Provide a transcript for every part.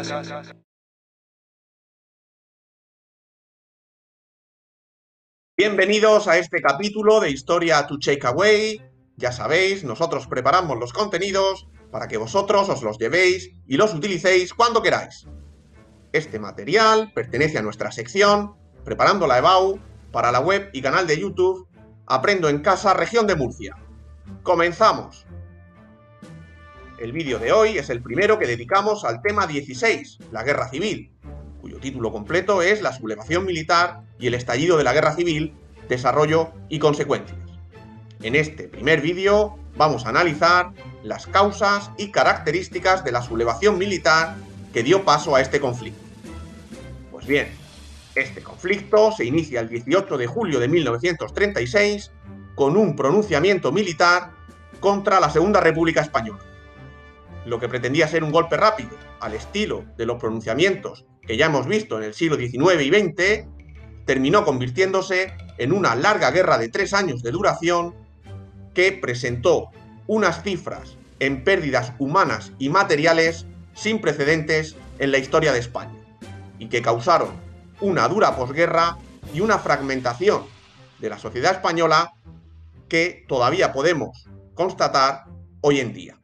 Bienvenidos a este capítulo de Historia to Take Away. Ya sabéis, nosotros preparamos los contenidos para que vosotros os los llevéis y los utilicéis cuando queráis. Este material pertenece a nuestra sección Preparando la EBAU para la web y canal de YouTube Aprendo en Casa Región de Murcia. ¡Comenzamos! El vídeo de hoy es el primero que dedicamos al tema 16, la Guerra Civil, cuyo título completo es La sublevación militar y el estallido de la Guerra Civil, desarrollo y consecuencias. En este primer vídeo vamos a analizar las causas y características de la sublevación militar que dio paso a este conflicto. Pues bien, este conflicto se inicia el 18 de julio de 1936 con un pronunciamiento militar contra la Segunda República Española. Lo que pretendía ser un golpe rápido, al estilo de los pronunciamientos que ya hemos visto en el siglo XIX y XX, terminó convirtiéndose en una larga guerra de 3 años de duración que presentó unas cifras en pérdidas humanas y materiales sin precedentes en la historia de España y que causaron una dura posguerra y una fragmentación de la sociedad española que todavía podemos constatar hoy en día.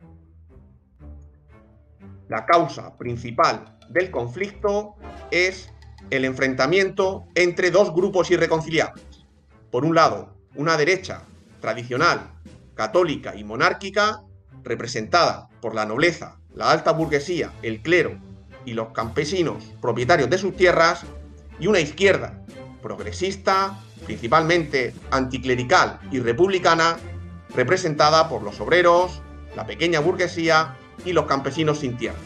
La causa principal del conflicto es el enfrentamiento entre dos grupos irreconciliables. Por un lado, una derecha tradicional, católica y monárquica, representada por la nobleza, la alta burguesía, el clero y los campesinos propietarios de sus tierras, y una izquierda progresista, principalmente anticlerical y republicana, representada por los obreros, la pequeña burguesía y los campesinos sin tierras.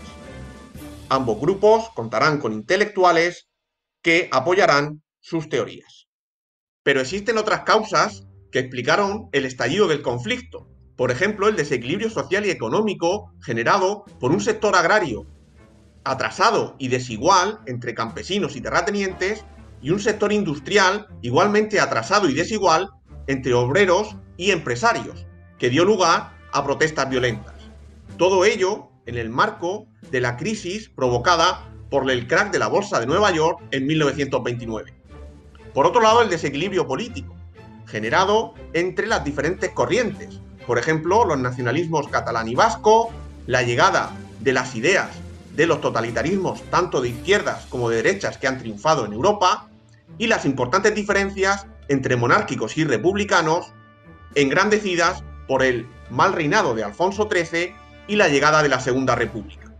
Ambos grupos contarán con intelectuales que apoyarán sus teorías. Pero existen otras causas que explicaron el estallido del conflicto. Por ejemplo, el desequilibrio social y económico generado por un sector agrario atrasado y desigual entre campesinos y terratenientes y un sector industrial igualmente atrasado y desigual entre obreros y empresarios, que dio lugar a protestas violentas. Todo ello en el marco de la crisis provocada por el crack de la Bolsa de Nueva York en 1929. Por otro lado, el desequilibrio político, generado entre las diferentes corrientes. Por ejemplo, los nacionalismos catalán y vasco, la llegada de las ideas de los totalitarismos tanto de izquierdas como de derechas que han triunfado en Europa, y las importantes diferencias entre monárquicos y republicanos, engrandecidas por el mal reinado de Alfonso XIII y la llegada de la Segunda República.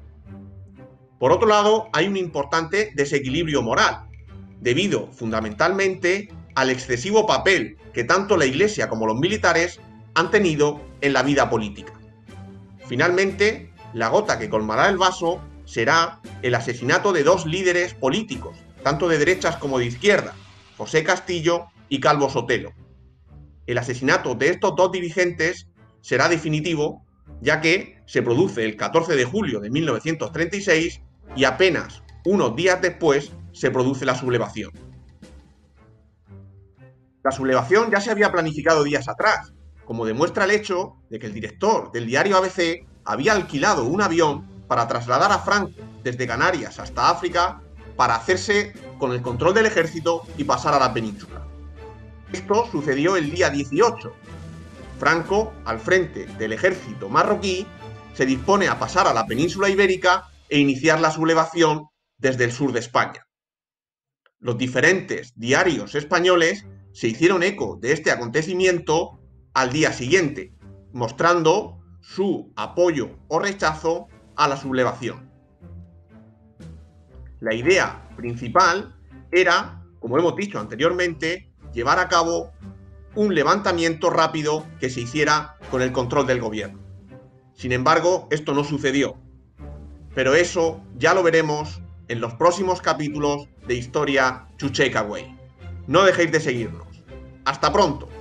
Por otro lado, hay un importante desequilibrio moral, debido fundamentalmente al excesivo papel que tanto la Iglesia como los militares han tenido en la vida política. Finalmente, la gota que colmará el vaso será el asesinato de dos líderes políticos, tanto de derechas como de izquierda, José Castillo y Calvo Sotelo. El asesinato de estos dos dirigentes será definitivo, ya que se produce el 14 de julio de 1936 y apenas unos días después se produce la sublevación. La sublevación ya se había planificado días atrás, como demuestra el hecho de que el director del diario ABC había alquilado un avión para trasladar a Franco desde Canarias hasta África para hacerse con el control del ejército y pasar a la península. Esto sucedió el día 18. Franco, al frente del ejército marroquí, se dispone a pasar a la península ibérica e iniciar la sublevación desde el sur de España. Los diferentes diarios españoles se hicieron eco de este acontecimiento al día siguiente, mostrando su apoyo o rechazo a la sublevación. La idea principal era, como hemos dicho anteriormente, llevar a cabo un levantamiento rápido que se hiciera con el control del gobierno. Sin embargo, esto no sucedió. Pero eso ya lo veremos en los próximos capítulos de Historia to Take Away. No dejéis de seguirnos. ¡Hasta pronto!